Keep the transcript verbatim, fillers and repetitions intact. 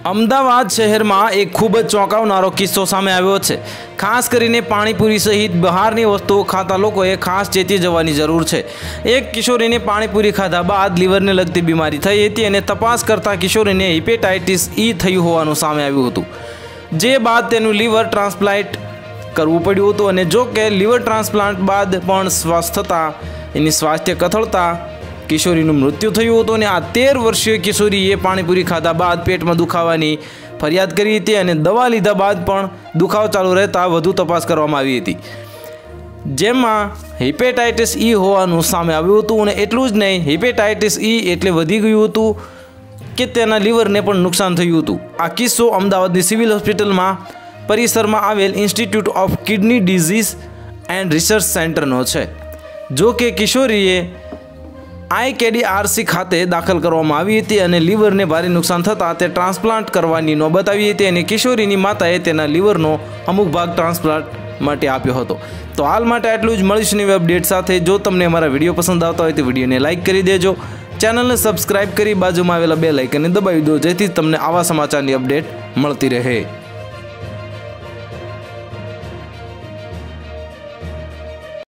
અમદાવાદ શહેરમાં એક ખૂબ જ ચોંકાવનારો કિસ્સો સામે આવ્યો છે। ખાસ કરીને પાણીપુરી સહિત બહારની વસ્તુઓ ખાતા લોકોએ ખાસ ચેતી જવાની જરૂર છે। એક કિશોરીને પાણીપુરી ખાધા બાદ લીવરને લગતી બીમારી થઈ હતી અને તપાસ કરતા કિશોરીને હિપેટાઇટિસ ઈ થયું હોવાનું સામે આવ્યું હતું, જે બાદ તેનું લીવર ટ્રાન્સપ્લાન્ટ કરવું પડ્યું હતું અને જો કે લીવર ટ્રાન્સપ્લાન્ટ બાદ પણ સ્વસ્થ થતાં એની સ્વાસ્થ્ય કથળતા કિશોરીનું મૃત્યુ થયું હતું અને આ તેર વર્ષીય કિશોરીએ પાણીપુરી ખાધા બાદ પેટમાં દુખાવાની ફરિયાદ કરી હતી અને દવા લીધા બાદ પણ દુખાવો ચાલુ રહેતા વધુ તપાસ કરવામાં આવી હતી, જેમાં હિપેટાઇટિસ ઈ હોવાનું સામે આવ્યું હતું અને એટલું જ નહીં, હિપેટાઇટિસ ઈ એટલે વધી ગયું હતું કે તેના લીવરને પણ નુકસાન થયું હતું। આ કિસ્સો અમદાવાદની સિવિલ હોસ્પિટલમાં પરિસરમાં આવેલ institute of kidney disease and research સેન્ટરનો છે। જો કે કિશોરીએ આઈકેડીઆરસી ખાતે દાખલ કરવામાં આવી હતી અને લીવરને ભારે નુકસાન થતાં તે ટ્રાન્સપ્લાન્ટ કરવાની નોબત આવી હતી અને કિશોરીની માતાએ તેના લીવરનો અમુક ભાગ ટ્રાન્સપ્લાન્ટ માટે આપ્યો હતો। તો હાલ માટે આટલું જ, મળીશું નવી અપડેટ સાથે। જો તમને અમારા વિડીયો પસંદ આવતા હોય તો વિડીયોને લાઇક કરી દેજો, ચેનલને સબસ્ક્રાઇબ કરી બાજુમાં આવેલા બેલ આઇકનને દબાવી દો, જેથી તમને આવા સમાચારની અપડેટ મળતી રહે।